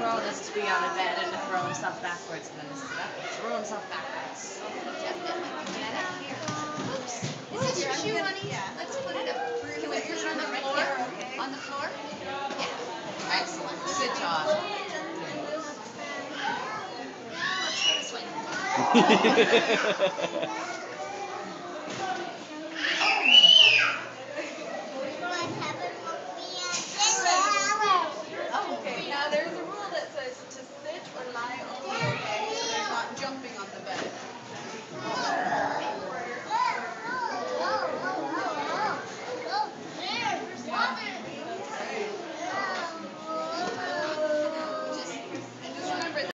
throw this to be on a bed and to throw himself backwards, and then to sit up and throw himself backwards. Definitely. Get it? Here. Oops. Is this your shoe, honey? Yeah. Let's put it up. Can we put it on the floor? Okay. On the floor? Yeah. Excellent. Good job. Let's go this way.